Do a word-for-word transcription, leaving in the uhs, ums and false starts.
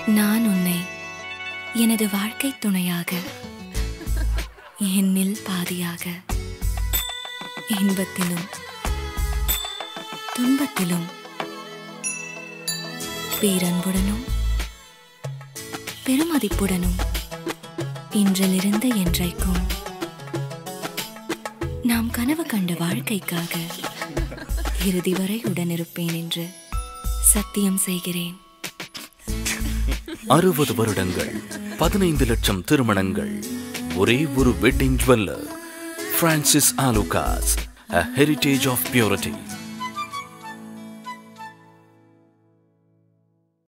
நான் உன்னை எனது வாழ்க்கை துணையாக, என்னில் பாதியாக, இன்பத்திலும் துன்பத்திலும் பேரன்புடனும் பெருமதிப்புடனும் இன்றிலிருந்து என்றைக்கும் நாம் கனவு கண்ட வாழ்க்கைக்காக இறுதி வரை உடனிருப்பேன் என்று சத்தியம் செய்கிறேன். அறுபது வருடங்கள், பதினைந்து லட்சம் திருமணங்கள், ஒரே ஒரு wedding jeweller, Francis Alukkas, a heritage of purity.